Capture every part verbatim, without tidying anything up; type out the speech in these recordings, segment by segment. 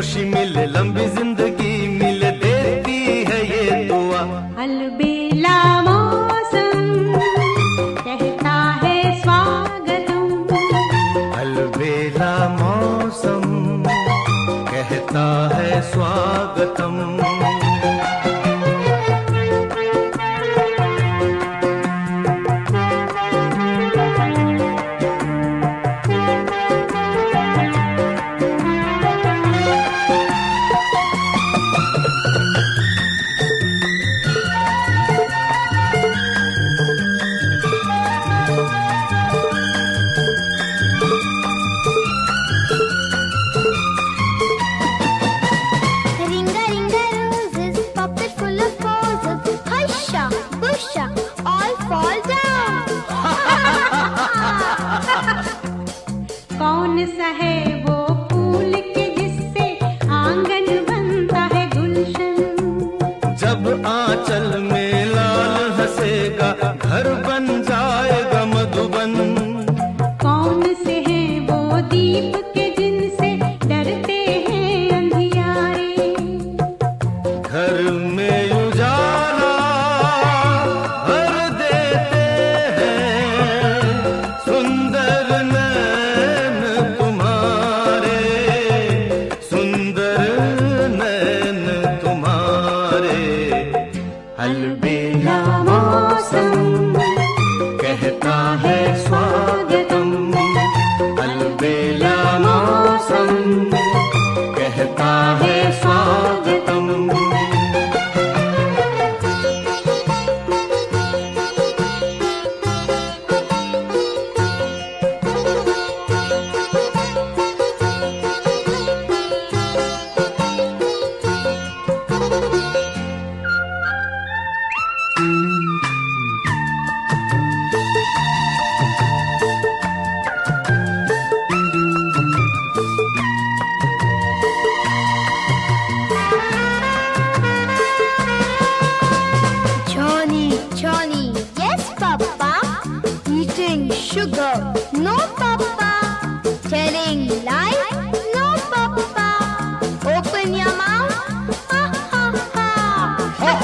खुशी मिले, लंबी जिंदगी मिले, देती है ये दुआ। अलबेला मौसम कहता है स्वागतम, अलबेला मौसम कहता है स्वागतम। कौन सा है वो फूल के जिससे आंगन बनता है गुलशन, जब आंचल में लाल हंसेगा घर बन जाएगा मधुबन। कौन से है वो दीप के जिनसे डरते हैं अंधियारे, घर में उजाला भर देते हैं सुंदर नैन तुम्हारे, सुंदर नैन तुम्हारे। अलबेला मौसम कहता है स्वागतम, अलबेला मौसम कहता है स्वागतम। Sugar, no papa. Telling lies, no papa. Open your mouth, ha ha ha.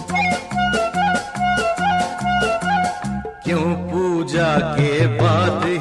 क्यों पूजा के बाद